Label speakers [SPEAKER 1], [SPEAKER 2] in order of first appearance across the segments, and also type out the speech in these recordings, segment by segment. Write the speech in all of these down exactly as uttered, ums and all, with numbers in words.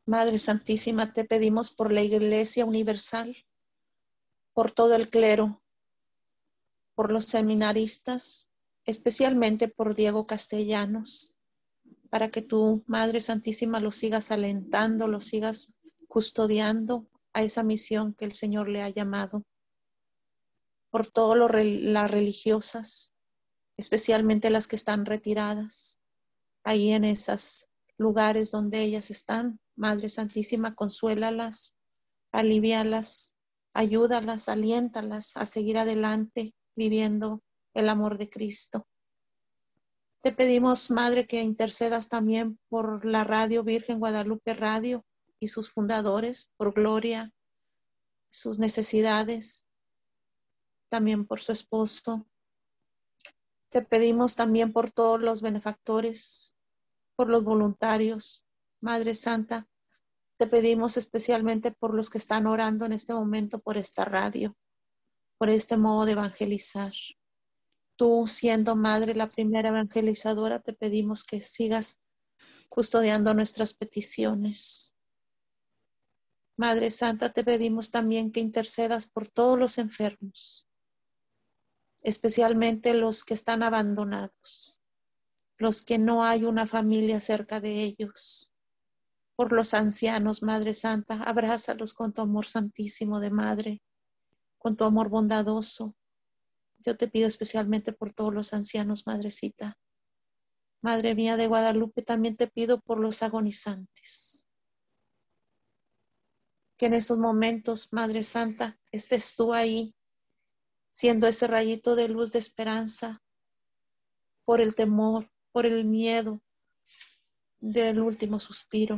[SPEAKER 1] Madre Santísima, te pedimos por la Iglesia Universal, por todo el clero, por los seminaristas, especialmente por Diego Castellanos, para que tú, Madre Santísima, lo sigas alentando, lo sigas custodiando a esa misión que el Señor le ha llamado. Por todas las religiosas, especialmente las que están retiradas, ahí en esos lugares donde ellas están. Madre Santísima, consuélalas, alivíalas, ayúdalas, aliéntalas a seguir adelante viviendo el amor de Cristo. Te pedimos, Madre, que intercedas también por la Radio Virgen Guadalupe Radio y sus fundadores, por Gloria, sus necesidades, también por su esposo. Te pedimos también por todos los benefactores, por los voluntarios. Madre Santa, te pedimos especialmente por los que están orando en este momento por esta radio, por este modo de evangelizar. Tú, siendo Madre la primera evangelizadora, te pedimos que sigas custodiando nuestras peticiones. Madre Santa, te pedimos también que intercedas por todos los enfermos, especialmente los que están abandonados, los que no hay una familia cerca de ellos. Por los ancianos, Madre Santa, abrázalos con tu amor santísimo de Madre, con tu amor bondadoso. Yo te pido especialmente por todos los ancianos, Madrecita. Madre mía de Guadalupe, también te pido por los agonizantes. Que en estos momentos, Madre Santa, estés tú ahí, siendo ese rayito de luz de esperanza, por el temor, por el miedo del último suspiro.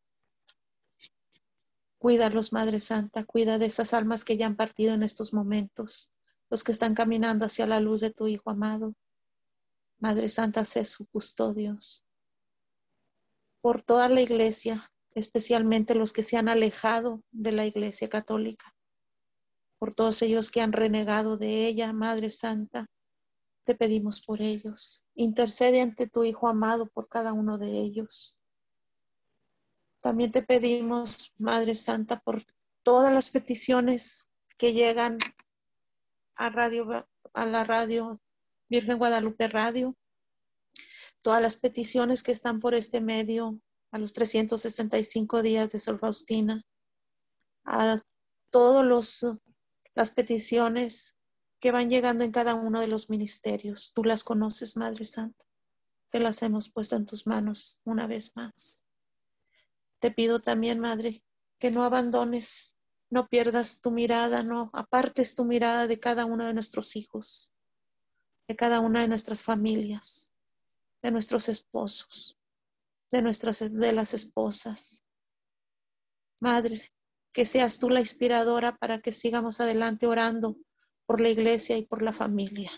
[SPEAKER 1] Cuídalos, Madre Santa, cuida de esas almas que ya han partido en estos momentos, los que están caminando hacia la luz de tu Hijo amado. Madre Santa, sé su custodios. Por toda la Iglesia, especialmente los que se han alejado de la Iglesia Católica, por todos ellos que han renegado de ella, Madre Santa, te pedimos por ellos. Intercede ante tu Hijo amado por cada uno de ellos. También te pedimos, Madre Santa, por todas las peticiones que llegan a radio, a la radio Virgen Guadalupe Radio, todas las peticiones que están por este medio, a los trescientos sesenta y cinco días de Sor Faustina, a todos los las peticiones que van llegando en cada uno de los ministerios. Tú las conoces, Madre Santa. Te las hemos puesto en tus manos una vez más. Te pido también, Madre, que no abandones, no pierdas tu mirada, no apartes tu mirada de cada uno de nuestros hijos, de cada una de nuestras familias, de nuestros esposos, de nuestras, de las esposas. Madre, que seas tú la inspiradora para que sigamos adelante orando por la Iglesia y por la familia.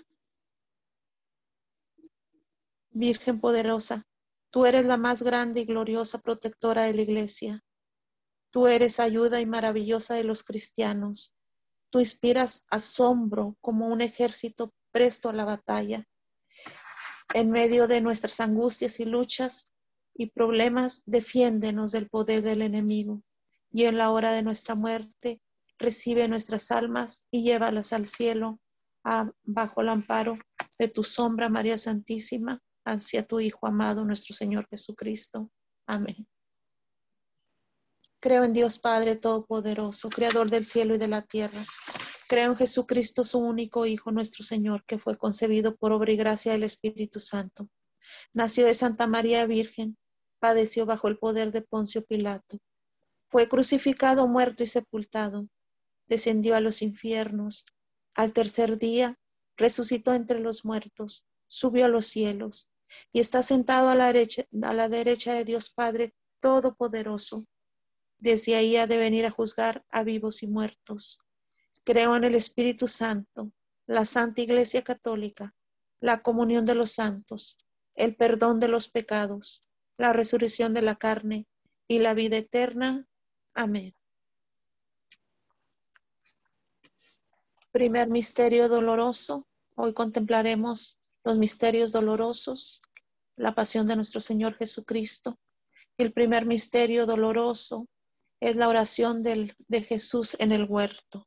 [SPEAKER 1] Virgen poderosa, tú eres la más grande y gloriosa protectora de la Iglesia. Tú eres ayuda y maravillosa de los cristianos. Tú inspiras asombro como un ejército presto a la batalla. En medio de nuestras angustias y luchas y problemas, defiéndenos del poder del enemigo. Y en la hora de nuestra muerte, recibe nuestras almas y llévalas al cielo, a, bajo el amparo de tu sombra, María Santísima, hacia tu Hijo amado, nuestro Señor Jesucristo. Amén. Creo en Dios Padre Todopoderoso, Creador del cielo y de la tierra. Creo en Jesucristo, su único Hijo, nuestro Señor, que fue concebido por obra y gracia del Espíritu Santo. Nació de Santa María Virgen, padeció bajo el poder de Poncio Pilato. Fue crucificado, muerto y sepultado. Descendió a los infiernos. Al tercer día resucitó entre los muertos, subió a los cielos y está sentado a la derecha, a la derecha de Dios Padre Todopoderoso. Desde ahí ha de venir a juzgar a vivos y muertos. Creo en el Espíritu Santo, la Santa Iglesia Católica, la comunión de los santos, el perdón de los pecados, la resurrección de la carne y la vida eterna. Amén. Primer misterio doloroso. Hoy contemplaremos los misterios dolorosos, la pasión de nuestro Señor Jesucristo El primer misterio doloroso es la oración del, de Jesús en el huerto.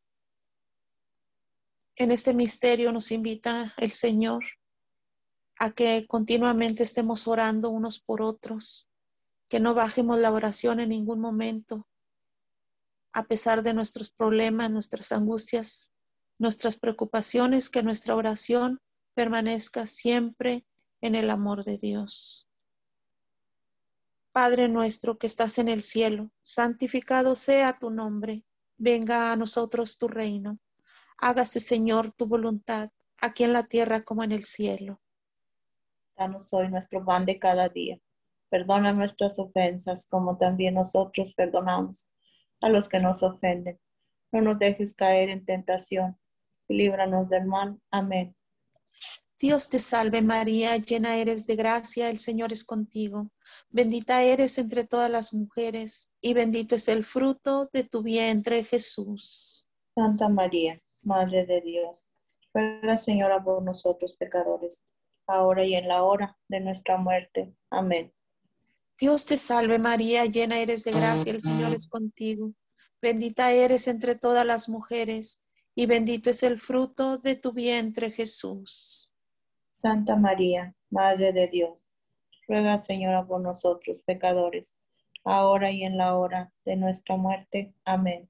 [SPEAKER 1] En este misterio nos invita el Señor a que continuamente estemos orando unos por otros, que no bajemos la oración en ningún momento, a pesar de nuestros problemas, nuestras angustias, nuestras preocupaciones, que nuestra oración permanezca siempre en el amor de Dios. Padre nuestro que estás en el cielo, santificado sea tu nombre. Venga a nosotros tu reino. Hágase, Señor, tu voluntad, aquí en la tierra como en el cielo.
[SPEAKER 2] Danos hoy nuestro pan de cada día. Perdona nuestras ofensas, como también nosotros perdonamos a los que nos ofenden. No nos dejes caer en tentación y líbranos del mal. Amén.
[SPEAKER 1] Dios te salve María, llena eres de gracia, el Señor es contigo. Bendita eres entre todas las mujeres y bendito es el fruto de tu vientre, Jesús.
[SPEAKER 2] Santa María, Madre de Dios, ruega, Señora, por nosotros pecadores, ahora y en la hora de nuestra muerte. Amén.
[SPEAKER 1] Dios te salve María, llena eres de gracia, el Señor es contigo. Bendita eres entre todas las mujeres y bendito es el fruto de tu vientre, Jesús.
[SPEAKER 2] Santa María, Madre de Dios, ruega, Señora, por nosotros pecadores, ahora y en la hora de nuestra muerte. Amén.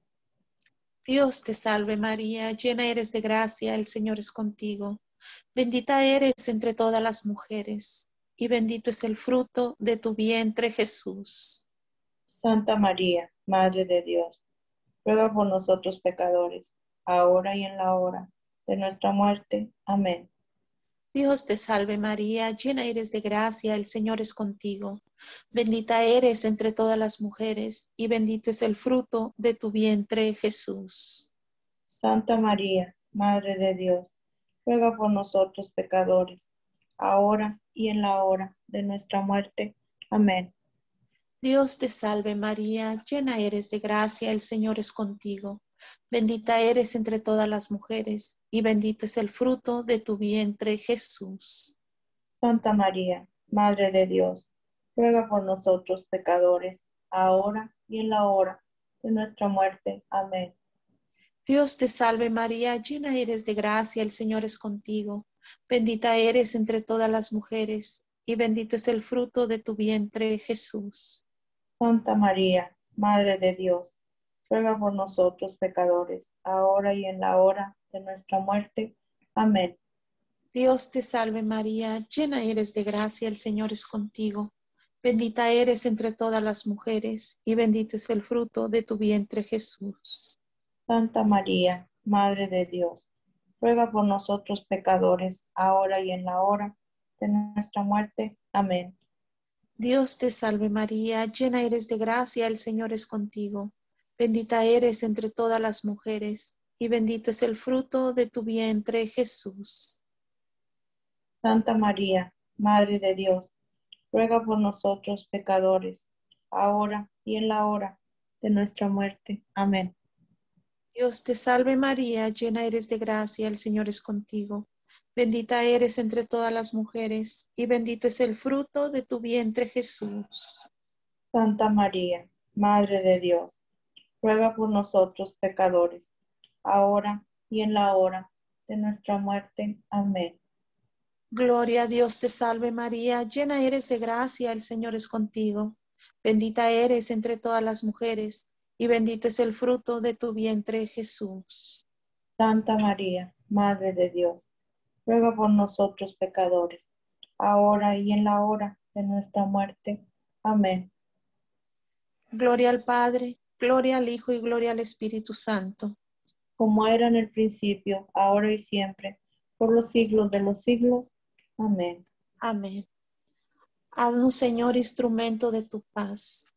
[SPEAKER 1] Dios te salve María, llena eres de gracia, el Señor es contigo. Bendita eres entre todas las mujeres y bendito es el fruto de tu vientre, Jesús.
[SPEAKER 2] Santa María, Madre de Dios, ruega por nosotros pecadores, ahora y en la hora de nuestra muerte. Amén.
[SPEAKER 1] Dios te salve María, llena eres de gracia, el Señor es contigo. Bendita eres entre todas las mujeres y bendito es el fruto de tu vientre, Jesús.
[SPEAKER 2] Santa María, Madre de Dios, ruega por nosotros pecadores, ahora y en la hora de nuestra muerte. Amén.
[SPEAKER 1] Dios te salve María, llena eres de gracia, el Señor es contigo. Bendita eres entre todas las mujeres y bendito es el fruto de tu vientre, Jesús.
[SPEAKER 2] Santa María, Madre de Dios, ruega por nosotros pecadores, ahora y en la hora de nuestra muerte. Amén.
[SPEAKER 1] Dios te salve María, llena eres de gracia, el Señor es contigo. Bendita eres entre todas las mujeres y bendito es el fruto de tu vientre, Jesús.
[SPEAKER 2] Santa María, Madre de Dios, ruega por nosotros pecadores, ahora y en la hora de nuestra muerte. Amén.
[SPEAKER 1] Dios te salve María, llena eres de gracia, el Señor es contigo. Bendita eres entre todas las mujeres y bendito es el fruto de tu vientre, Jesús.
[SPEAKER 2] Santa María, Madre de Dios, ruega por nosotros pecadores, ahora y en la hora de nuestra muerte. Amén.
[SPEAKER 1] Dios te salve María, llena eres de gracia, el Señor es contigo. Bendita eres entre todas las mujeres y bendito es el fruto de tu vientre, Jesús.
[SPEAKER 2] Santa María, Madre de Dios, ruega por nosotros pecadores, ahora y en la hora de nuestra muerte. Amén.
[SPEAKER 1] Dios te salve María, llena eres de gracia, el Señor es contigo. Bendita eres entre todas las mujeres y bendito es el fruto de tu vientre, Jesús.
[SPEAKER 2] Santa María, Madre de Dios, ruega por nosotros pecadores, ahora y en la hora de nuestra muerte. Amén.
[SPEAKER 1] Gloria a Dios te salve María, llena eres de gracia, el Señor es contigo. Bendita eres entre todas las mujeres y bendito es el fruto de tu vientre, Jesús.
[SPEAKER 2] Santa María, Madre de Dios, ruega por nosotros pecadores, ahora y en la hora de nuestra muerte. Amén.
[SPEAKER 1] Gloria al Padre, gloria al Hijo y gloria al Espíritu Santo.
[SPEAKER 2] Como era en el principio, ahora y siempre, por los siglos de los siglos. Amén.
[SPEAKER 1] Amén. Haznos, Señor, instrumento de tu paz.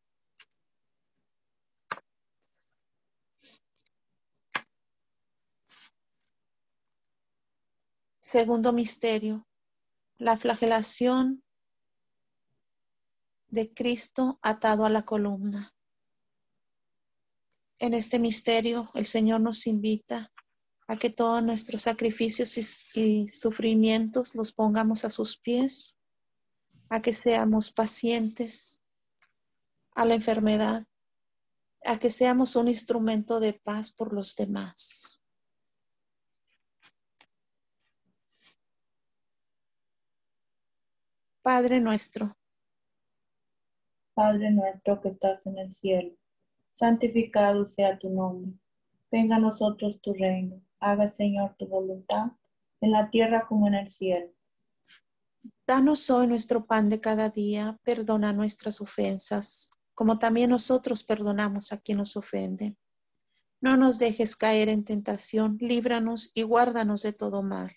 [SPEAKER 1] Segundo misterio, la flagelación de Cristo atado a la columna. En este misterio, el Señor nos invita a que todos nuestros sacrificios y, y sufrimientos los pongamos a sus pies, a que seamos pacientes, a la enfermedad, a que seamos un instrumento de paz por los demás. Padre nuestro,
[SPEAKER 2] Padre nuestro que estás en el cielo, santificado sea tu nombre. Venga a nosotros tu reino. Haga, Señor, tu voluntad, en la tierra como en el cielo.
[SPEAKER 1] danos hoy nuestro pan de cada día, perdona nuestras ofensas, como también nosotros perdonamos a quien nos ofende. No nos dejes caer en tentación, líbranos y guárdanos de todo mal.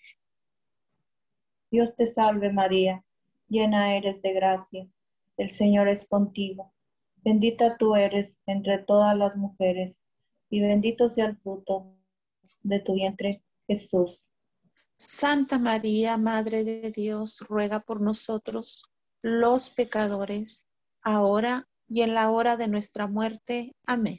[SPEAKER 2] Dios te salve María, llena eres de gracia, el Señor es contigo. Bendita tú eres entre todas las mujeres, y bendito sea el fruto de tu vientre, Jesús.
[SPEAKER 1] Santa María, Madre de Dios, ruega por nosotros, los pecadores, ahora y en la hora de nuestra muerte. Amén.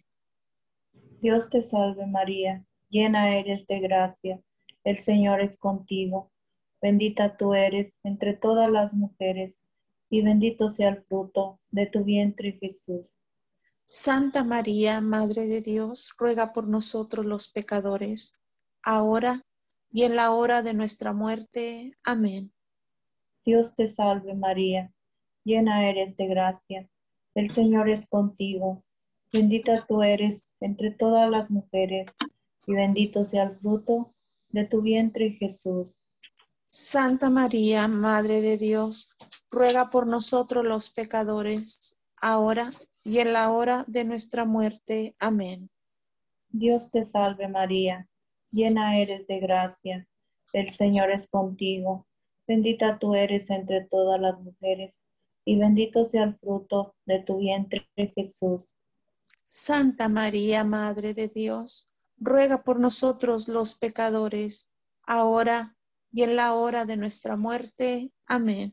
[SPEAKER 2] Dios te salve María, llena eres de gracia, el Señor es contigo. Bendita tú eres entre todas las mujeres, y bendito sea el fruto de tu vientre, Jesús.
[SPEAKER 1] Santa María, Madre de Dios, ruega por nosotros los pecadores, ahora y en la hora de nuestra muerte. Amén.
[SPEAKER 2] Dios te salve María, llena eres de gracia, el Señor es contigo. Bendita tú eres entre todas las mujeres, y bendito sea el fruto de tu vientre, Jesús.
[SPEAKER 1] Santa María, Madre de Dios, ruega por nosotros los pecadores, ahora y en la hora de nuestra muerte. Amén.
[SPEAKER 2] Dios te salve María, llena eres de gracia, el Señor es contigo. Bendita tú eres entre todas las mujeres, y bendito sea el fruto de tu vientre, Jesús.
[SPEAKER 1] Santa María, Madre de Dios, ruega por nosotros los pecadores, ahora y en la hora de nuestra muerte. Amén.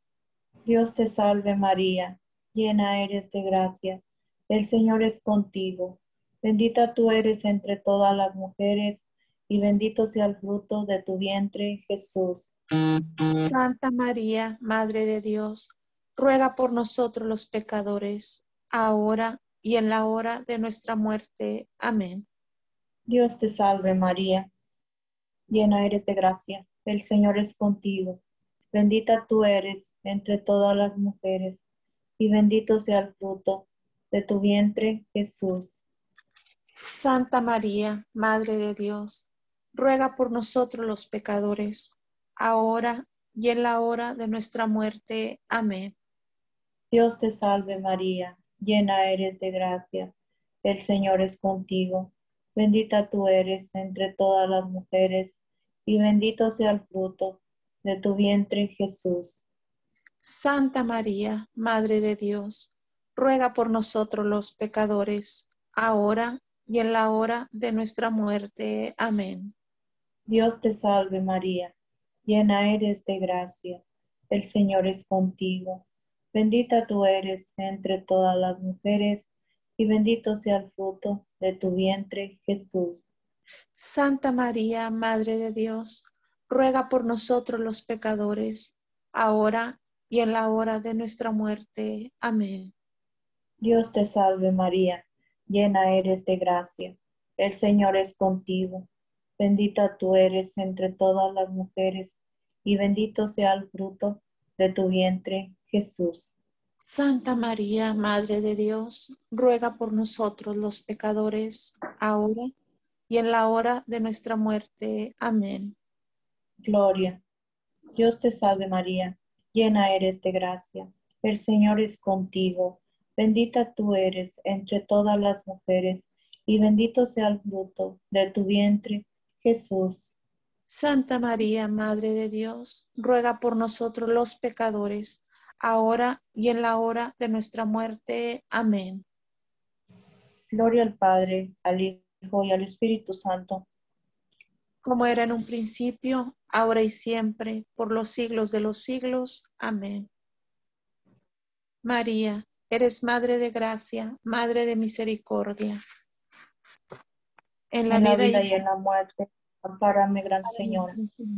[SPEAKER 2] Dios te salve María, llena eres de gracia, el Señor es contigo. Bendita tú eres entre todas las mujeres, y bendito sea el fruto de tu vientre, Jesús.
[SPEAKER 1] Santa María, Madre de Dios, ruega por nosotros los pecadores, ahora y en la hora de nuestra muerte. Amén.
[SPEAKER 2] Dios te salve María, llena eres de gracia, el Señor es contigo. Bendita tú eres entre todas las mujeres, y bendito sea el fruto de tu vientre, Jesús.
[SPEAKER 1] Santa María, Madre de Dios, ruega por nosotros los pecadores, ahora y en la hora de nuestra muerte. Amén.
[SPEAKER 2] Dios te salve María, llena eres de gracia, el Señor es contigo. Bendita tú eres entre todas las mujeres, y bendito sea el fruto de tu vientre, Jesús.
[SPEAKER 1] Santa María, Madre de Dios, ruega por nosotros los pecadores, ahora y en la hora de nuestra muerte. Amén.
[SPEAKER 2] Dios te salve María, llena eres de gracia, el Señor es contigo. Bendita tú eres entre todas las mujeres, y bendito sea el fruto de tu vientre, Jesús.
[SPEAKER 1] Santa María, Madre de Dios, ruega por nosotros los pecadores, ahora y en la hora de nuestra muerte. Amén.
[SPEAKER 2] Dios te salve María, llena eres de gracia, el Señor es contigo. Bendita tú eres entre todas las mujeres, y bendito sea el fruto de tu vientre, Jesús.
[SPEAKER 1] Santa María, Madre de Dios, ruega por nosotros los pecadores, ahora y en la hora de nuestra muerte. Amén.
[SPEAKER 2] Gloria. Dios te salve María, llena eres de gracia, el Señor es contigo. Bendita tú eres entre todas las mujeres, y bendito sea el fruto de tu vientre, Jesús.
[SPEAKER 1] Santa María, Madre de Dios, ruega por nosotros los pecadores, ahora y en la hora de nuestra muerte. Amén.
[SPEAKER 2] Gloria al Padre, al Hijo y al Espíritu Santo.
[SPEAKER 1] Como era en un principio, ahora y siempre, por los siglos de los siglos. Amén. María, eres Madre de gracia, Madre de misericordia. En la
[SPEAKER 2] En la
[SPEAKER 1] vida y
[SPEAKER 2] vida
[SPEAKER 1] en
[SPEAKER 2] y en la muerte, ampárame, Gran Señora.
[SPEAKER 1] la muerte.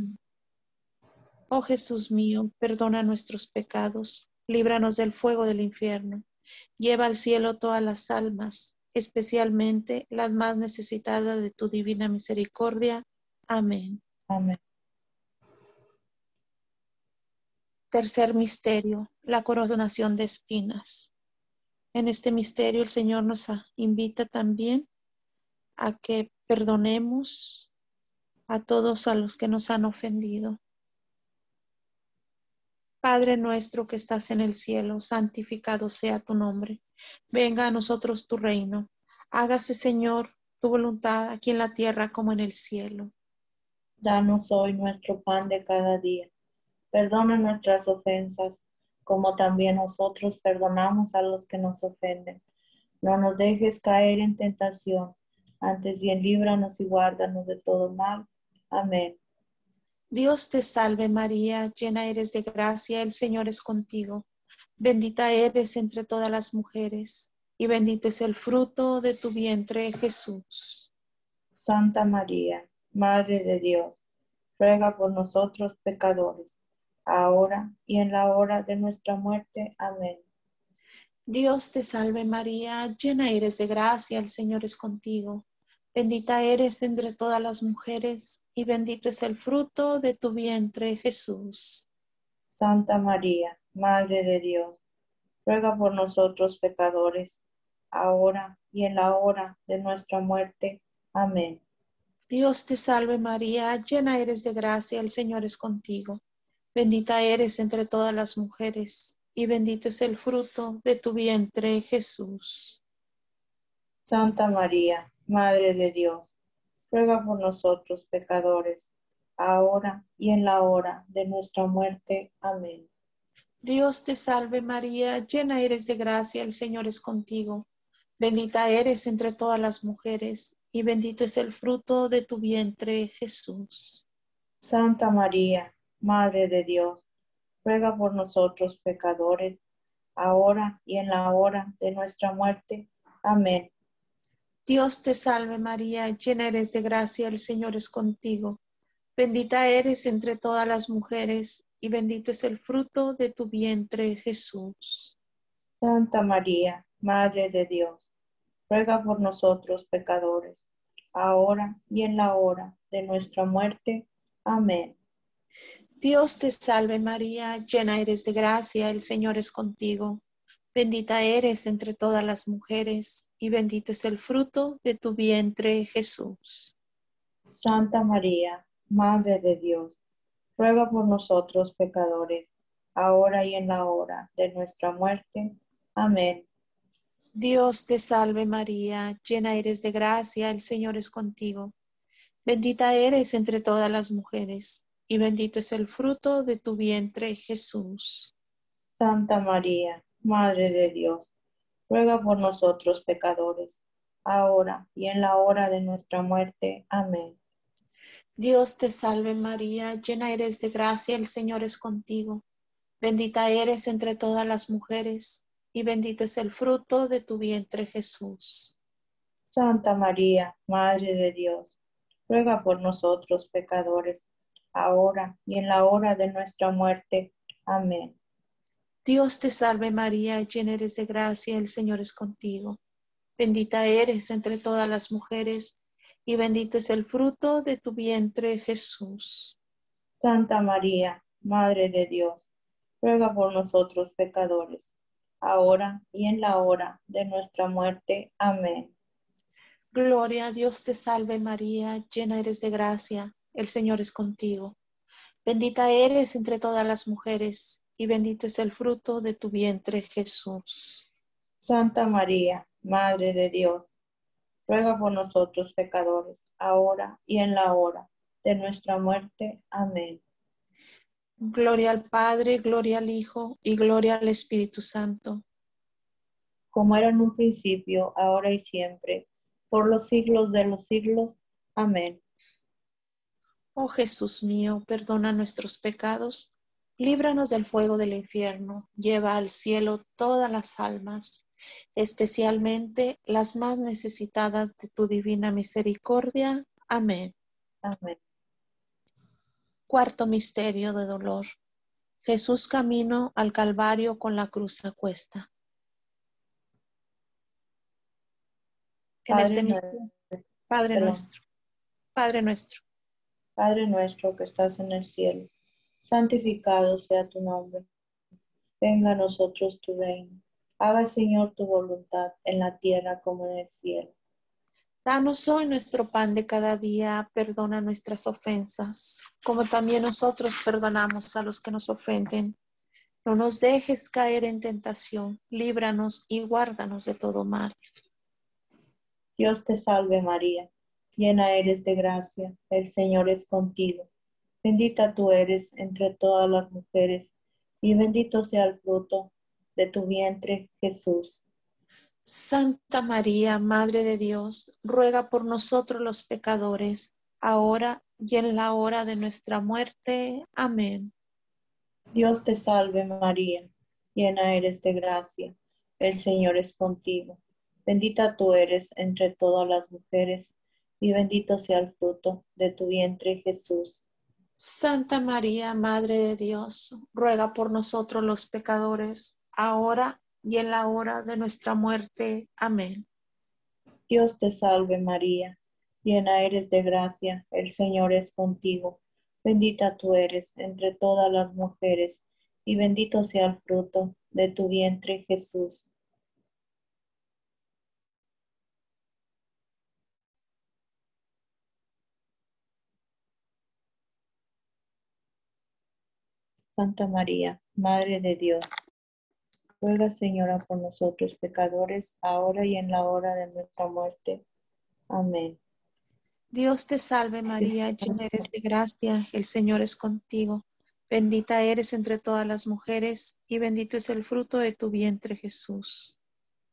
[SPEAKER 1] Oh Jesús mío, perdona nuestros pecados, líbranos del fuego del infierno, Lleva al cielo todas las almas, especialmente las más necesitadas de tu divina misericordia. Amén.
[SPEAKER 2] Amén.
[SPEAKER 1] Tercer misterio, la coronación de espinas. En este misterio el Señor nos invita también a que perdonemos a todos a los que nos han ofendido. Padre nuestro que estás en el cielo, santificado sea tu nombre. Venga a nosotros tu reino. Hágase, Señor, tu voluntad aquí en la tierra como en el cielo.
[SPEAKER 2] Danos hoy nuestro pan de cada día. Perdona nuestras ofensas, como también nosotros perdonamos a los que nos ofenden. No nos dejes caer en tentación, antes bien líbranos y guárdanos de todo mal. Amén.
[SPEAKER 1] Dios te salve María, llena eres de gracia, el Señor es contigo. Bendita eres entre todas las mujeres, y bendito es el fruto de tu vientre, Jesús.
[SPEAKER 2] Santa María, Madre de Dios, ruega por nosotros pecadores, ahora y en la hora de nuestra muerte. Amén.
[SPEAKER 1] Dios te salve María, llena eres de gracia, el Señor es contigo. Bendita eres entre todas las mujeres, y bendito es el fruto de tu vientre, Jesús.
[SPEAKER 2] Santa María, Madre de Dios, ruega por nosotros pecadores, ahora y en la hora de nuestra muerte. Amén.
[SPEAKER 1] Dios te salve María, llena eres de gracia, el Señor es contigo. Bendita eres entre todas las mujeres, y bendito es el fruto de tu vientre, Jesús.
[SPEAKER 2] Santa María, Madre de Dios, ruega por nosotros pecadores, ahora y en la hora de nuestra muerte. Amén.
[SPEAKER 1] Dios te salve María, llena eres de gracia, el Señor es contigo. Bendita eres entre todas las mujeres, y bendito es el fruto de tu vientre, Jesús.
[SPEAKER 2] Santa María, Madre de Dios, ruega por nosotros pecadores, ahora y en la hora de nuestra muerte. Amén.
[SPEAKER 1] Dios te salve María, llena eres de gracia, el Señor es contigo. Bendita eres entre todas las mujeres, y bendito es el fruto de tu vientre, Jesús.
[SPEAKER 2] Santa María, Madre de Dios, ruega por nosotros pecadores, ahora y en la hora de nuestra muerte. Amén.
[SPEAKER 1] Dios te salve María, llena eres de gracia, el Señor es contigo. Bendita eres entre todas las mujeres, y bendito es el fruto de tu vientre, Jesús.
[SPEAKER 2] Santa María, Madre de Dios, ruega por nosotros pecadores, ahora y en la hora de nuestra muerte. Amén.
[SPEAKER 1] Dios te salve María, llena eres de gracia, el Señor es contigo. Bendita eres entre todas las mujeres, y bendito es el fruto de tu vientre, Jesús.
[SPEAKER 2] Santa María, Madre de Dios, ruega por nosotros pecadores, ahora y en la hora de nuestra muerte. Amén.
[SPEAKER 1] Dios te salve María, llena eres de gracia, el Señor es contigo. Bendita eres entre todas las mujeres, y bendito es el fruto de tu vientre, Jesús.
[SPEAKER 2] Santa María, Madre de Dios, ruega por nosotros pecadores, ahora y en la hora de nuestra muerte. Amén.
[SPEAKER 1] Dios te salve María, llena eres de gracia, el Señor es contigo. Bendita eres entre todas las mujeres, y bendito es el fruto de tu vientre, Jesús.
[SPEAKER 2] Santa María, Madre de Dios, ruega por nosotros pecadores, ahora y en la hora de nuestra muerte. Amén.
[SPEAKER 1] Gloria a Dios te salve María, llena eres de gracia, el Señor es contigo. Bendita eres entre todas las mujeres, y bendito es el fruto de tu vientre, Jesús.
[SPEAKER 2] Santa María, Madre de Dios, ruega por nosotros pecadores, ahora y en la hora de nuestra muerte. Amén.
[SPEAKER 1] Gloria al Padre, gloria al Hijo, y gloria al Espíritu Santo.
[SPEAKER 2] Como era en un principio, ahora y siempre, por los siglos de los siglos. Amén.
[SPEAKER 1] Oh Jesús mío, perdona nuestros pecados, líbranos del fuego del infierno, lleva al cielo todas las almas, especialmente las más necesitadas de tu divina misericordia. Amén.
[SPEAKER 2] Amén.
[SPEAKER 1] Cuarto misterio de dolor. Jesús camino al Calvario con la cruz a cuesta. en
[SPEAKER 2] Padre
[SPEAKER 1] este
[SPEAKER 2] nuestro,
[SPEAKER 1] misterio. Padre
[SPEAKER 2] perdón,
[SPEAKER 1] nuestro, Padre nuestro,
[SPEAKER 2] Padre nuestro que estás en el cielo, santificado sea tu nombre. Venga a nosotros tu reino. Haga, Señor, tu voluntad en la tierra como en el cielo.
[SPEAKER 1] danos hoy nuestro pan de cada día, perdona nuestras ofensas, como también nosotros perdonamos a los que nos ofenden. No nos dejes caer en tentación, líbranos y guárdanos de todo mal.
[SPEAKER 2] Dios te salve María, llena eres de gracia, el Señor es contigo. Bendita tú eres entre todas las mujeres, y bendito sea el fruto de tu vientre, Jesús.
[SPEAKER 1] Santa María, Madre de Dios, ruega por nosotros los pecadores, ahora y en la hora de nuestra muerte. Amén.
[SPEAKER 2] Dios te salve María, llena eres de gracia, el Señor es contigo. Bendita tú eres entre todas las mujeres, y bendito sea el fruto de tu vientre, Jesús.
[SPEAKER 1] Santa María, Madre de Dios, ruega por nosotros los pecadores, ahora y en la hora de nuestra muerte. Amén.
[SPEAKER 2] Dios te salve María, llena eres de gracia, el Señor es contigo. Bendita tú eres entre todas las mujeres, y bendito sea el fruto de tu vientre, Jesús. Santa María, Madre de Dios, ruega, Señora, por nosotros pecadores, ahora y en la hora de nuestra muerte. Amén.
[SPEAKER 1] Dios te salve María, llena eres de gracia, el Señor es contigo. Bendita eres entre todas las mujeres y bendito es el fruto de tu vientre, Jesús.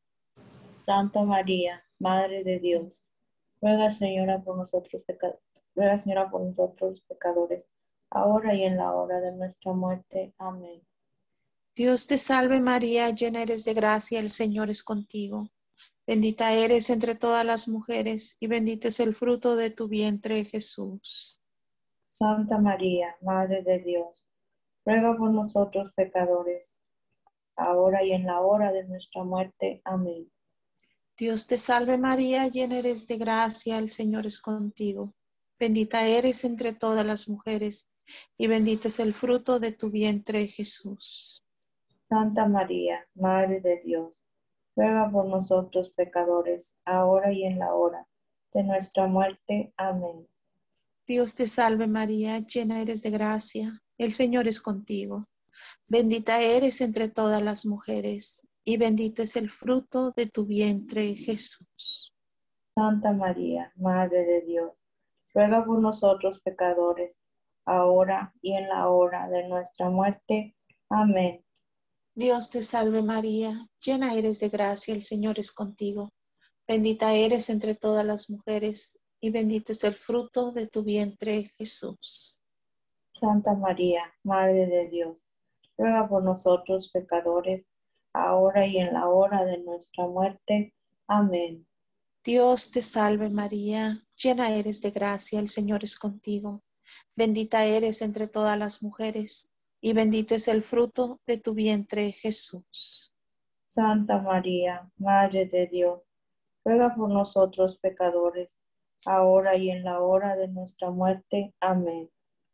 [SPEAKER 2] Santa María, Madre de Dios, ruega, Señora, por nosotros pecadores, ruega, Señora, por nosotros pecadores, ahora y en la hora de nuestra muerte. Amén.
[SPEAKER 1] Dios te salve María, llena eres de gracia, el Señor es contigo. Bendita eres entre todas las mujeres y bendito es el fruto de tu vientre, Jesús.
[SPEAKER 2] Santa María, Madre de Dios, ruega por nosotros pecadores, ahora y en la hora de nuestra muerte. Amén.
[SPEAKER 1] Dios te salve María, llena eres de gracia, el Señor es contigo. Bendita eres entre todas las mujeres y bendito es el fruto de tu vientre, Jesús.
[SPEAKER 2] Santa María, Madre de Dios, ruega por nosotros pecadores, ahora y en la hora de nuestra muerte. Amén.
[SPEAKER 1] Dios te salve María, llena eres de gracia, el Señor es contigo. Bendita eres entre todas las mujeres y bendito es el fruto de tu vientre, Jesús.
[SPEAKER 2] Santa María, Madre de Dios, ruega por nosotros pecadores, ahora y en la hora de nuestra muerte. Amén.
[SPEAKER 1] Dios te salve María, llena eres de gracia, el Señor es contigo. Bendita eres entre todas las mujeres y bendito es el fruto de tu vientre, Jesús.
[SPEAKER 2] Santa María, Madre de Dios, ruega por nosotros pecadores, ahora y en la hora de nuestra muerte. Amén.
[SPEAKER 1] Dios te salve María, llena eres de gracia, el Señor es contigo. Bendita eres entre todas las mujeres y bendito es el fruto de tu vientre, Jesús.
[SPEAKER 2] Santa María, Madre de Dios, ruega por nosotros pecadores, ahora y en la hora de nuestra muerte. Amén.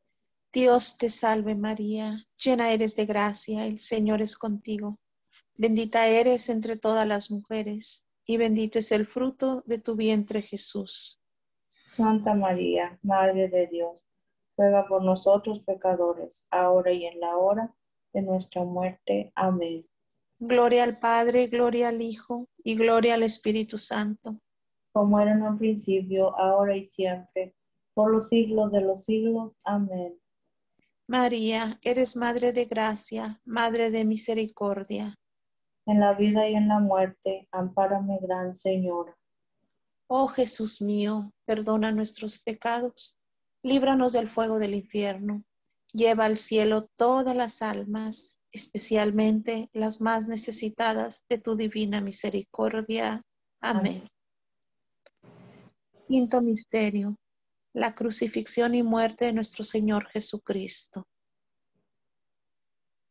[SPEAKER 1] Dios te salve María, llena eres de gracia, el Señor es contigo. Bendita eres entre todas las mujeres y bendito es el fruto de tu vientre, Jesús.
[SPEAKER 2] Santa María, Madre de Dios, ruega por nosotros pecadores, ahora y en la hora de nuestra muerte. Amén.
[SPEAKER 1] Gloria al Padre, gloria al Hijo y gloria al Espíritu Santo.
[SPEAKER 2] Como era en un principio, ahora y siempre, por los siglos de los siglos. Amén.
[SPEAKER 1] María, eres Madre de gracia, Madre de misericordia.
[SPEAKER 2] En la vida y en la muerte, ampárame, Gran Señora.
[SPEAKER 1] Oh Jesús mío, perdona nuestros pecados, líbranos del fuego del infierno, lleva al cielo todas las almas, especialmente las más necesitadas de tu divina misericordia. Amén.
[SPEAKER 2] Amén.
[SPEAKER 1] Quinto misterio, la crucifixión y muerte de nuestro Señor Jesucristo.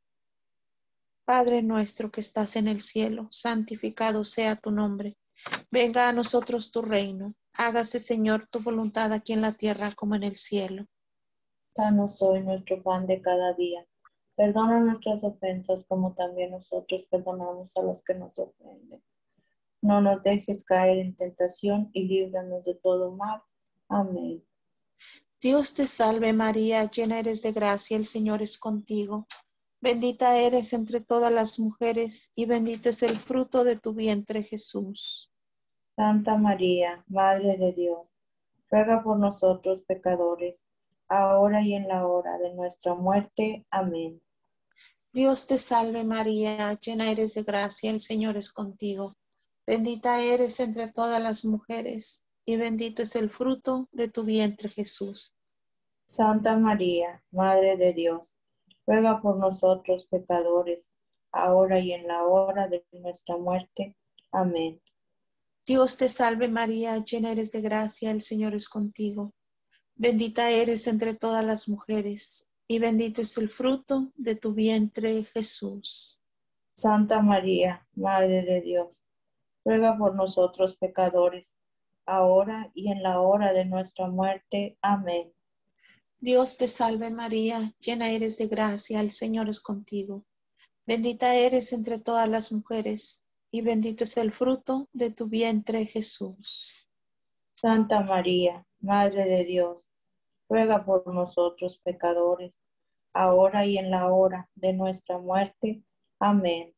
[SPEAKER 1] Padre nuestro que estás en el cielo, santificado sea tu nombre. Venga a nosotros tu reino. Hágase, Señor, tu voluntad aquí en la tierra como en el cielo.
[SPEAKER 2] Danos hoy nuestro pan de cada día. Perdona nuestras ofensas como también nosotros perdonamos a los que nos ofenden. No nos dejes caer en tentación y líbranos de todo mal. Amén.
[SPEAKER 1] Dios te salve María, llena eres de gracia, el Señor es contigo. Bendita eres entre todas las mujeres y bendito es el fruto de tu vientre, Jesús.
[SPEAKER 2] Santa María, Madre de Dios, ruega por nosotros pecadores, ahora y en la hora de nuestra muerte. Amén.
[SPEAKER 1] Dios te salve María, llena eres de gracia, el Señor es contigo. Bendita eres entre todas las mujeres y bendito es el fruto de tu vientre, Jesús.
[SPEAKER 2] Santa María, Madre de Dios, ruega por nosotros pecadores, ahora y en la hora de nuestra muerte. Amén.
[SPEAKER 1] Dios te salve María, llena eres de gracia, el Señor es contigo. Bendita eres entre todas las mujeres y bendito es el fruto de tu vientre, Jesús.
[SPEAKER 2] Santa María, Madre de Dios, ruega por nosotros pecadores, ahora y en la hora de nuestra muerte. Amén.
[SPEAKER 1] Dios te salve María, llena eres de gracia, el Señor es contigo. Bendita eres entre todas las mujeres y bendito es el fruto de tu vientre, Jesús.
[SPEAKER 2] Santa María, Madre de Dios, ruega por nosotros pecadores, ahora y en la hora de nuestra muerte. Amén.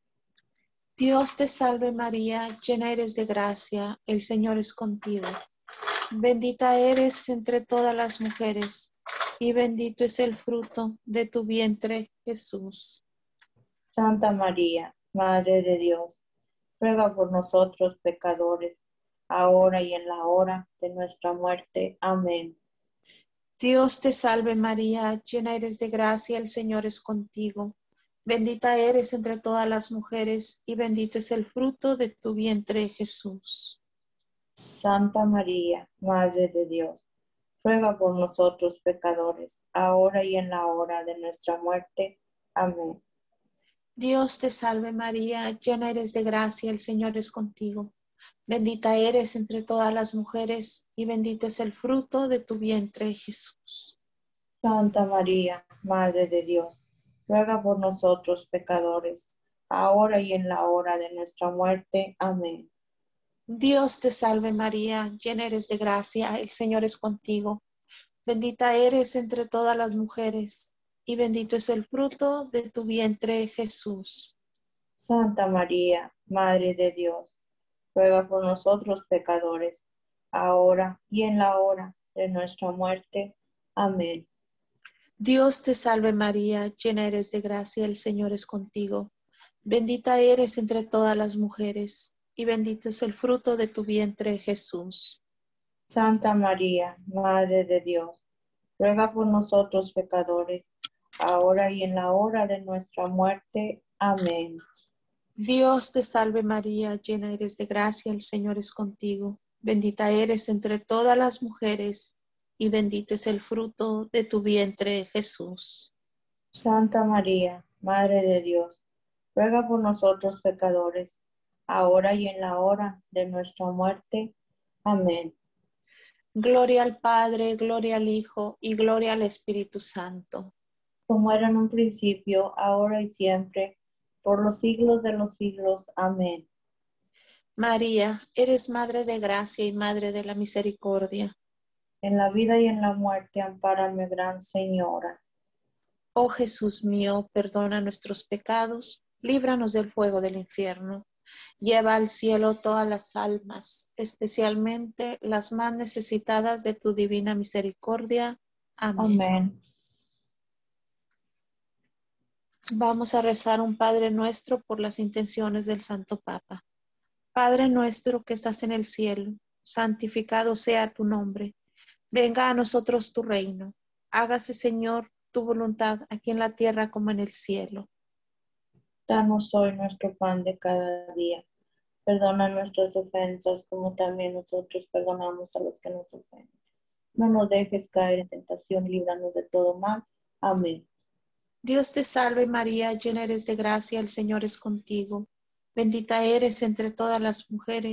[SPEAKER 1] Dios te salve María, llena eres de gracia, el Señor es contigo. Bendita eres entre todas las mujeres y bendito es el fruto de tu vientre, Jesús.
[SPEAKER 2] Santa María, Madre de Dios, ruega por nosotros pecadores, ahora y en la hora de nuestra muerte. Amén.
[SPEAKER 1] Dios te salve María, llena eres de gracia, el Señor es contigo. Bendita eres entre todas las mujeres y bendito es el fruto de tu vientre, Jesús.
[SPEAKER 2] Santa María, Madre de Dios, ruega por nosotros pecadores, ahora y en la hora de nuestra muerte. Amén.
[SPEAKER 1] Dios te salve María, llena eres de gracia, el Señor es contigo. Bendita eres entre todas las mujeres y bendito es el fruto de tu vientre, Jesús.
[SPEAKER 2] Santa María, Madre de Dios, ruega por nosotros pecadores, ahora y en la hora de nuestra muerte. Amén.
[SPEAKER 1] Dios te salve María, llena eres de gracia, el Señor es contigo. Bendita eres entre todas las mujeres y bendito es el fruto de tu vientre, Jesús.
[SPEAKER 2] Santa María, Madre de Dios, ruega por nosotros pecadores, ahora y en la hora de nuestra muerte. Amén.
[SPEAKER 1] Dios te salve María, llena eres de gracia, el Señor es contigo. Bendita eres entre todas las mujeres y bendito es el fruto de tu vientre, Jesús.
[SPEAKER 2] Santa María, Madre de Dios, ruega por nosotros pecadores, ahora y en la hora de nuestra muerte. Amén.
[SPEAKER 1] Dios te salve María, llena eres de gracia, el Señor es contigo. Bendita eres entre todas las mujeres y bendito es el fruto de tu vientre, Jesús.
[SPEAKER 2] Santa María, Madre de Dios, ruega por nosotros pecadores, ahora y en la hora de nuestra muerte. Amén.
[SPEAKER 1] Gloria al Padre, gloria al Hijo y gloria al Espíritu Santo.
[SPEAKER 2] Como era en un principio, ahora y siempre, por los siglos de los siglos. Amén.
[SPEAKER 1] María, eres Madre de gracia y Madre de la misericordia.
[SPEAKER 2] En la vida y en la muerte, ampárame, Gran Señora.
[SPEAKER 1] Oh Jesús mío, perdona nuestros pecados, líbranos del fuego del infierno. Lleva al cielo todas las almas, especialmente las más necesitadas de tu divina misericordia. Amén.
[SPEAKER 2] Amén.
[SPEAKER 1] Vamos a rezar un Padre Nuestro por las intenciones del Santo Papa. Padre nuestro que estás en el cielo, santificado sea tu nombre. Venga a nosotros tu reino. Hágase, Señor, tu voluntad aquí en la tierra como en el cielo.
[SPEAKER 2] Danos hoy nuestro pan de cada día. Perdona nuestras ofensas como también nosotros perdonamos a los que nos ofenden. No nos dejes caer en tentación, líbranos de todo mal. Amén.
[SPEAKER 1] Dios te salve María, llena eres de gracia, el Señor es contigo. Bendita eres entre todas las mujeres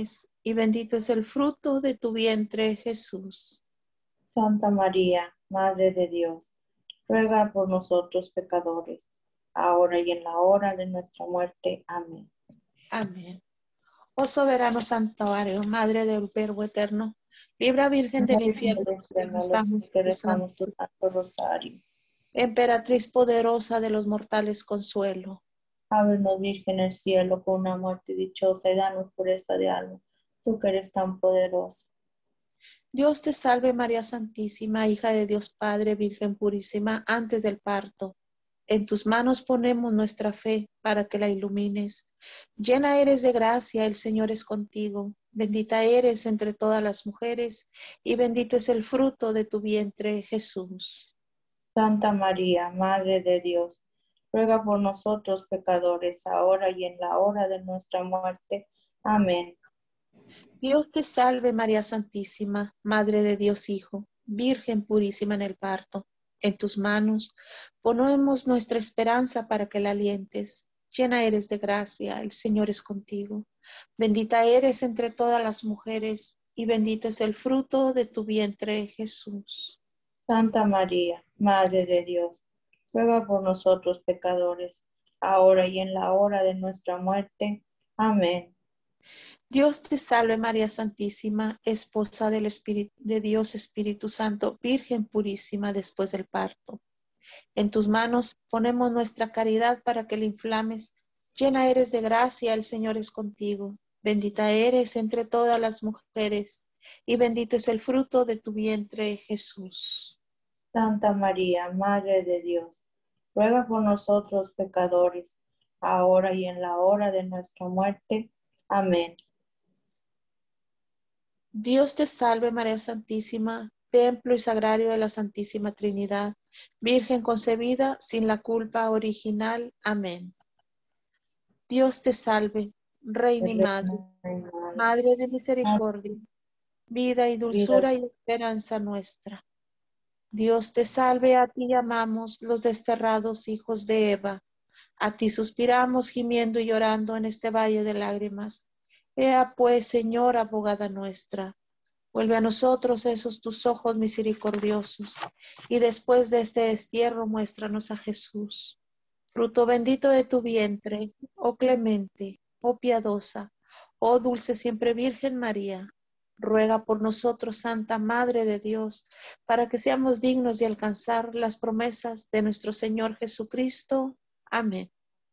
[SPEAKER 1] y bendito es el fruto de tu vientre, Jesús.
[SPEAKER 2] Santa María, Madre de Dios, ruega por nosotros pecadores, ahora y en la hora de nuestra muerte. Amén.
[SPEAKER 1] Amén. Oh soberano santuario, Madre del Verbo eterno, libra Virgen del infierno que
[SPEAKER 2] Los
[SPEAKER 1] rezamos
[SPEAKER 2] que
[SPEAKER 1] tu santo.
[SPEAKER 2] rezamos tu Santo Rosario.
[SPEAKER 1] Emperatriz poderosa de los mortales consuelo.
[SPEAKER 2] Ábrenos, Virgen, el cielo con una muerte dichosa y danos pureza de alma, tú que eres tan poderosa.
[SPEAKER 1] Dios te salve María Santísima, hija de Dios Padre, Virgen purísima, antes del parto. En tus manos ponemos nuestra fe para que la ilumines. Llena eres de gracia, el Señor es contigo. Bendita eres entre todas las mujeres y bendito es el fruto de tu vientre, Jesús.
[SPEAKER 2] Santa María, Madre de Dios, ruega por nosotros pecadores, ahora y en la hora de nuestra muerte. Amén.
[SPEAKER 1] Dios te salve María Santísima, Madre de Dios Hijo, Virgen purísima en el parto. En tus manos ponemos nuestra esperanza para que la alientes. Llena eres de gracia, el Señor es contigo. Bendita eres entre todas las mujeres y bendito es el fruto de tu vientre, Jesús.
[SPEAKER 2] Santa María, Madre de Dios, ruega por nosotros pecadores, ahora y en la hora de nuestra muerte. Amén.
[SPEAKER 1] Dios te salve María Santísima, esposa del Espíritu de Dios Espíritu Santo, Virgen purísima después del parto. En tus manos ponemos nuestra caridad para que la inflames. Llena eres de gracia, el Señor es contigo. Bendita eres entre todas las mujeres y bendito es el fruto de tu vientre, Jesús.
[SPEAKER 2] Santa María, Madre de Dios, ruega por nosotros pecadores, ahora y en la hora de nuestra muerte. Amén.
[SPEAKER 1] Dios te salve María Santísima, templo y sagrario de la Santísima Trinidad, Virgen concebida sin la culpa original. Amén. Dios te salve, Reina y Madre, Madre de misericordia, vida y dulzura y esperanza nuestra. Dios te salve, a ti llamamos los desterrados hijos de Eva. A ti suspiramos gimiendo y llorando en este valle de lágrimas. Ea pues, Señora, abogada nuestra, vuelve a nosotros esos tus ojos misericordiosos, y después de este destierro muéstranos a Jesús, fruto bendito de tu vientre, oh clemente, oh piadosa, oh dulce siempre Virgen María. Ruega por nosotros, Santa Madre de Dios, para que seamos dignos de alcanzar las promesas de nuestro Señor Jesucristo. Amén.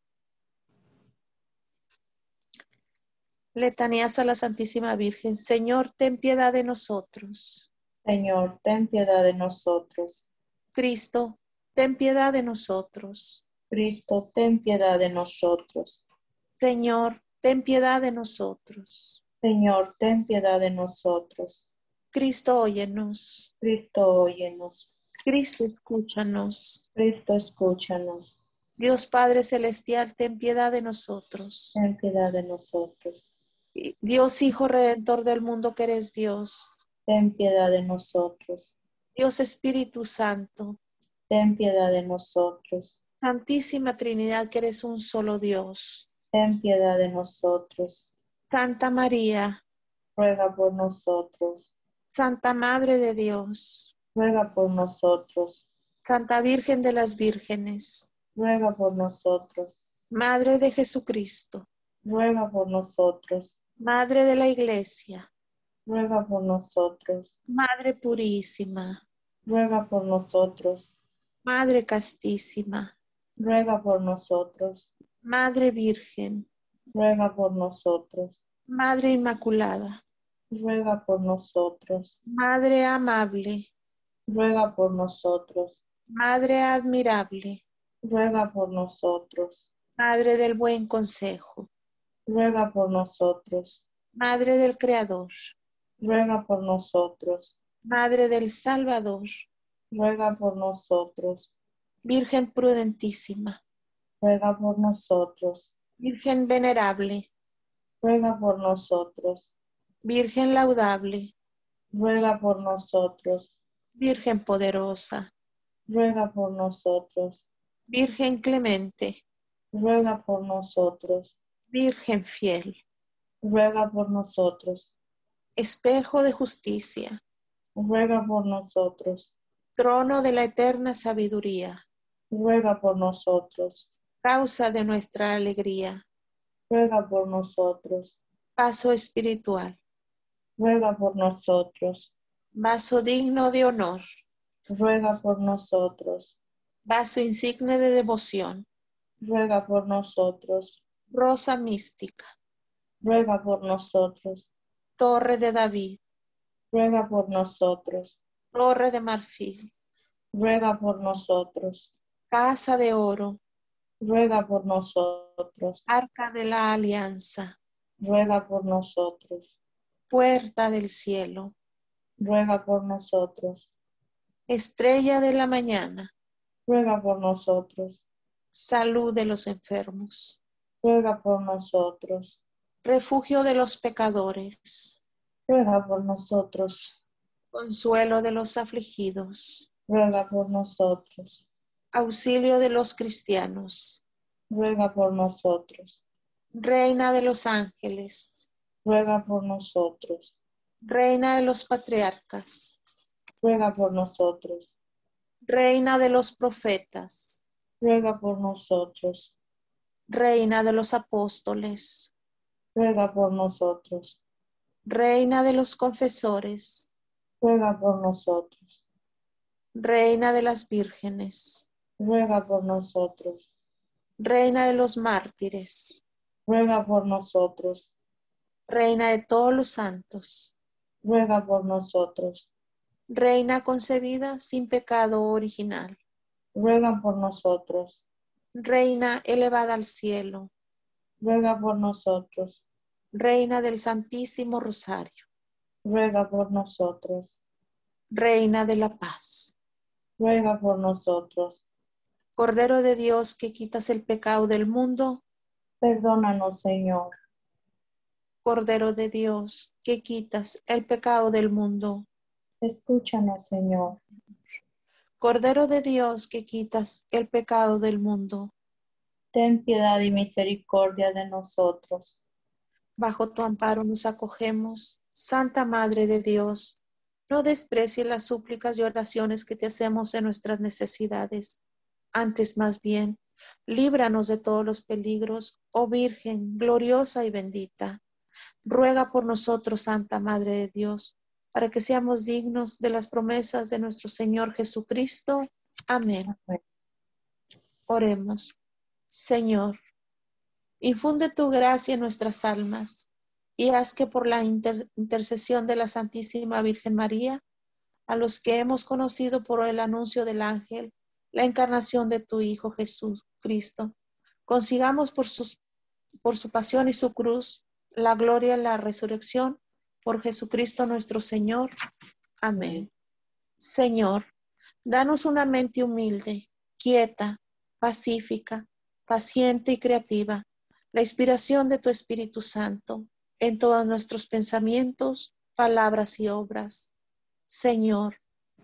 [SPEAKER 1] Letanías a la Santísima Virgen. Señor, ten piedad de nosotros.
[SPEAKER 2] Señor, ten piedad de nosotros.
[SPEAKER 1] Cristo, ten piedad de nosotros.
[SPEAKER 2] Cristo, ten piedad de nosotros.
[SPEAKER 1] Señor, ten piedad de nosotros.
[SPEAKER 2] Señor, ten piedad de nosotros.
[SPEAKER 1] Cristo, óyenos.
[SPEAKER 2] Cristo, óyenos.
[SPEAKER 1] Cristo, escúchanos.
[SPEAKER 2] Cristo, escúchanos.
[SPEAKER 1] Dios Padre Celestial, ten piedad de nosotros.
[SPEAKER 2] Ten piedad de nosotros.
[SPEAKER 1] Dios Hijo Redentor del mundo que eres Dios.
[SPEAKER 2] Ten piedad de nosotros.
[SPEAKER 1] Dios Espíritu Santo.
[SPEAKER 2] Ten piedad de nosotros.
[SPEAKER 1] Santísima Trinidad que eres un solo Dios.
[SPEAKER 2] Ten piedad de nosotros.
[SPEAKER 1] Santa María.
[SPEAKER 2] Ruega por nosotros.
[SPEAKER 1] Santa Madre de Dios.
[SPEAKER 2] Ruega por nosotros.
[SPEAKER 1] Santa Virgen de las Vírgenes.
[SPEAKER 2] Ruega por nosotros.
[SPEAKER 1] Madre de Jesucristo.
[SPEAKER 2] Ruega por nosotros.
[SPEAKER 1] Madre de la Iglesia.
[SPEAKER 2] Ruega por nosotros.
[SPEAKER 1] Madre purísima.
[SPEAKER 2] Ruega por nosotros.
[SPEAKER 1] Madre castísima.
[SPEAKER 2] Ruega por nosotros.
[SPEAKER 1] Madre Virgen.
[SPEAKER 2] Ruega por nosotros.
[SPEAKER 1] Madre Inmaculada.
[SPEAKER 2] Ruega por nosotros.
[SPEAKER 1] Madre amable.
[SPEAKER 2] Ruega por nosotros.
[SPEAKER 1] Madre admirable.
[SPEAKER 2] Ruega por nosotros.
[SPEAKER 1] Madre del buen consejo.
[SPEAKER 2] Ruega por nosotros.
[SPEAKER 1] Madre del Creador.
[SPEAKER 2] Ruega por nosotros.
[SPEAKER 1] Madre del Salvador.
[SPEAKER 2] Ruega por nosotros.
[SPEAKER 1] Virgen prudentísima.
[SPEAKER 2] Ruega por nosotros.
[SPEAKER 1] Virgen venerable.
[SPEAKER 2] Ruega por nosotros.
[SPEAKER 1] Virgen laudable.
[SPEAKER 2] Ruega por nosotros.
[SPEAKER 1] Virgen poderosa.
[SPEAKER 2] Ruega por nosotros.
[SPEAKER 1] Virgen clemente.
[SPEAKER 2] Ruega por nosotros.
[SPEAKER 1] Virgen fiel.
[SPEAKER 2] Ruega por nosotros.
[SPEAKER 1] espejo de justicia,
[SPEAKER 2] ruega por nosotros,
[SPEAKER 1] trono de la eterna sabiduría,
[SPEAKER 2] ruega por nosotros,
[SPEAKER 1] causa de nuestra alegría,
[SPEAKER 2] ruega por nosotros,
[SPEAKER 1] paso espiritual,
[SPEAKER 2] ruega por nosotros,
[SPEAKER 1] vaso digno de honor,
[SPEAKER 2] ruega por nosotros,
[SPEAKER 1] vaso insigne de devoción,
[SPEAKER 2] ruega por nosotros,
[SPEAKER 1] rosa mística,
[SPEAKER 2] ruega por nosotros,
[SPEAKER 1] torre de David,
[SPEAKER 2] ruega por nosotros,
[SPEAKER 1] torre de marfil,
[SPEAKER 2] ruega por nosotros,
[SPEAKER 1] casa de oro,
[SPEAKER 2] ruega por nosotros,
[SPEAKER 1] arca de la alianza,
[SPEAKER 2] ruega por nosotros,
[SPEAKER 1] puerta del cielo,
[SPEAKER 2] ruega por nosotros,
[SPEAKER 1] estrella de la mañana,
[SPEAKER 2] ruega por nosotros,
[SPEAKER 1] salud de los enfermos,
[SPEAKER 2] ruega por nosotros,
[SPEAKER 1] refugio de los pecadores,
[SPEAKER 2] ruega por nosotros,
[SPEAKER 1] consuelo de los afligidos,
[SPEAKER 2] ruega por nosotros,
[SPEAKER 1] auxilio de los cristianos,
[SPEAKER 2] ruega por nosotros,
[SPEAKER 1] reina de los ángeles,
[SPEAKER 2] ruega por nosotros,
[SPEAKER 1] reina de los patriarcas,
[SPEAKER 2] ruega por nosotros,
[SPEAKER 1] reina de los profetas,
[SPEAKER 2] ruega por nosotros,
[SPEAKER 1] reina de los apóstoles,
[SPEAKER 2] ruega por nosotros,
[SPEAKER 1] reina de los confesores,
[SPEAKER 2] ruega por nosotros,
[SPEAKER 1] reina de las vírgenes,
[SPEAKER 2] ruega por nosotros,
[SPEAKER 1] reina de los mártires,
[SPEAKER 2] ruega por nosotros,
[SPEAKER 1] reina de todos los santos,
[SPEAKER 2] ruega por nosotros,
[SPEAKER 1] reina concebida sin pecado original,
[SPEAKER 2] ruega por nosotros,
[SPEAKER 1] reina elevada al cielo,
[SPEAKER 2] ruega por nosotros,
[SPEAKER 1] reina del Santísimo Rosario,
[SPEAKER 2] ruega por nosotros,
[SPEAKER 1] reina de la paz,
[SPEAKER 2] ruega por nosotros,
[SPEAKER 1] Cordero de Dios que quitas el pecado del mundo,
[SPEAKER 2] perdónanos, Señor,
[SPEAKER 1] Cordero de Dios que quitas el pecado del mundo,
[SPEAKER 2] escúchanos, Señor,
[SPEAKER 1] Cordero de Dios que quitas el pecado del mundo,
[SPEAKER 2] ten piedad y misericordia de nosotros.
[SPEAKER 1] bajo tu amparo nos acogemos, Santa Madre de Dios, no desprecies las súplicas y oraciones que te hacemos en nuestras necesidades, antes más bien, líbranos de todos los peligros, oh Virgen gloriosa y bendita. Ruega por nosotros, Santa Madre de Dios, para que seamos dignos de las promesas de nuestro Señor Jesucristo. Amén.
[SPEAKER 2] Amén.
[SPEAKER 1] Oremos. Señor, infunde tu gracia en nuestras almas y haz que por la inter intercesión de la Santísima Virgen María, a los que hemos conocido por el anuncio del ángel, la encarnación de tu Hijo Jesucristo, consigamos por, sus, por su pasión y su cruz la gloria y la resurrección por Jesucristo nuestro Señor. Amén. Señor, danos una mente humilde, quieta, pacífica, paciente y creativa, la inspiración de tu Espíritu Santo en todos nuestros pensamientos, palabras y obras. Señor,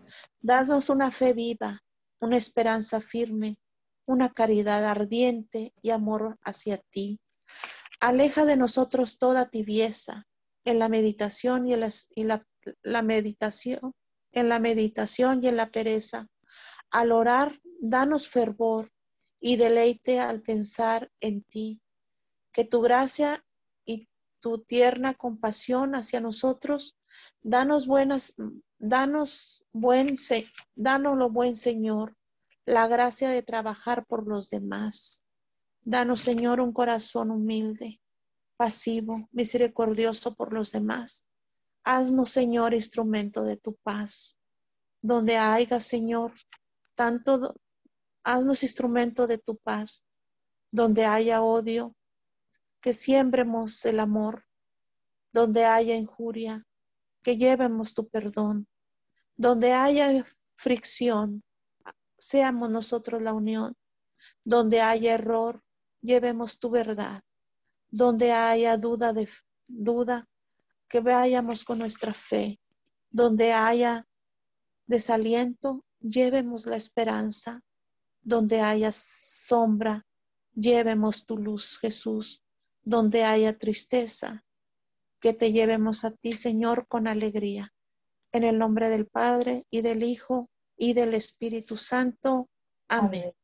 [SPEAKER 1] danos una fe viva, una esperanza firme, una caridad ardiente y amor hacia ti. Aleja de nosotros toda tibieza en la meditación y en la, y la, la meditación, en la meditación y en la pereza. Al orar, danos fervor y deleite al pensar en ti. Que tu gracia y tu tierna compasión hacia nosotros, danos buenas, danos buen, danos lo buen Señor, la gracia de trabajar por los demás. Danos, Señor, un corazón humilde, pasivo, misericordioso por los demás. Haznos, Señor, instrumento de tu paz. Donde haya, Señor, tanto, haznos instrumento de tu paz. Donde haya odio, que siembremos el amor. Donde haya injuria, que llevemos tu perdón. Donde haya fricción, seamos nosotros la unión. Donde haya error, llevemos tu verdad. Donde haya duda, de, duda, que vayamos con nuestra fe. Donde haya desaliento, llevemos la esperanza. Donde haya sombra, llevemos tu luz, Jesús. Donde haya tristeza, que te llevemos a ti, Señor, con alegría. En el nombre del Padre, y del Hijo, y del Espíritu Santo. Amén.
[SPEAKER 2] Amén.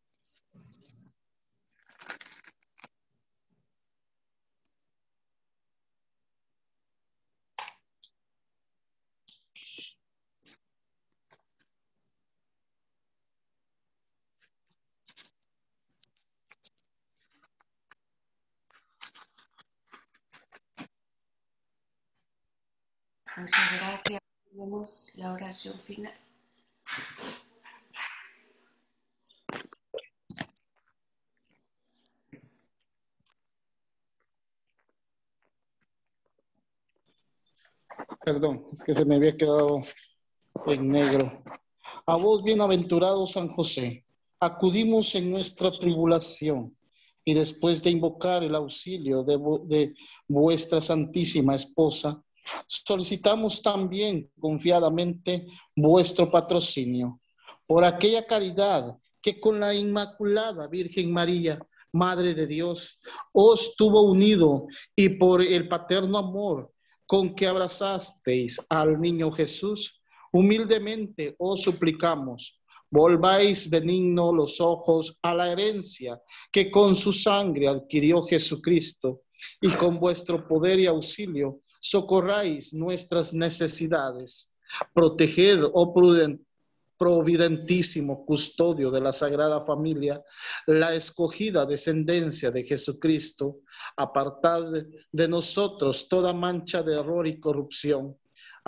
[SPEAKER 3] Muchas gracias. Tenemos la oración final.
[SPEAKER 4] Perdón, es que se me había quedado en negro. A vos, bienaventurado San José, acudimos en nuestra tribulación y después de invocar el auxilio de, de vuestra Santísima Esposa, solicitamos también confiadamente vuestro patrocinio por aquella caridad que con la Inmaculada Virgen María, Madre de Dios, os tuvo unido, y por el paterno amor con que abrazasteis al niño Jesús, humildemente os suplicamos, volváis benigno los ojos a la herencia que con su sangre adquirió Jesucristo, y con vuestro poder y auxilio socorráis nuestras necesidades. Proteged, oh prudente, providentísimo custodio de la Sagrada Familia, la escogida descendencia de Jesucristo. Apartad de nosotros toda mancha de error y corrupción.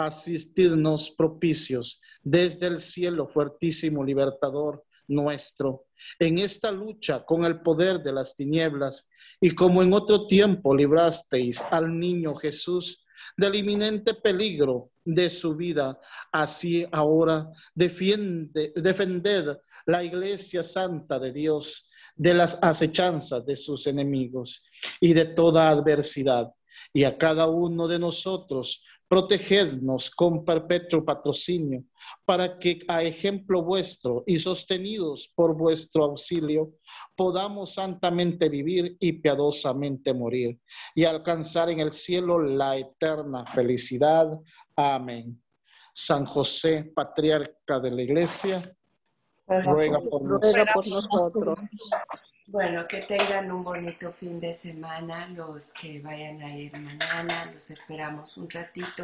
[SPEAKER 4] Asistirnos propicios desde el cielo, fuertísimo libertador nuestro, en esta lucha con el poder de las tinieblas, y como en otro tiempo librasteis al niño Jesús del inminente peligro de su vida, así ahora defiende, defended la Iglesia Santa de Dios de las acechanzas de sus enemigos y de toda adversidad, y a cada uno de nosotros protegednos con perpetuo patrocinio, para que a ejemplo vuestro y sostenidos por vuestro auxilio, podamos santamente vivir y piadosamente morir, y alcanzar en el cielo la eterna felicidad. Amén. San José, patriarca de la Iglesia,
[SPEAKER 2] Ruega
[SPEAKER 4] ruega
[SPEAKER 2] por
[SPEAKER 4] por
[SPEAKER 2] Ruega
[SPEAKER 4] nosotros.
[SPEAKER 2] por nosotros.
[SPEAKER 3] Bueno, que tengan un bonito fin de semana. Los que vayan a ir mañana, los esperamos un ratito.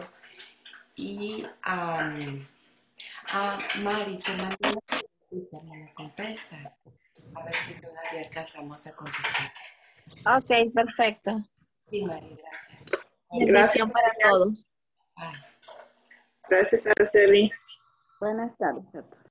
[SPEAKER 3] Y um, a Mari, te mando una pregunta, ¿me la contestas? A ver si todavía alcanzamos a contestar.
[SPEAKER 1] Ok, perfecto.
[SPEAKER 3] Sí, Mari, gracias.
[SPEAKER 1] Bendición para todos.
[SPEAKER 3] Bye.
[SPEAKER 5] Gracias, Araceli.
[SPEAKER 2] Buenas tardes a todos.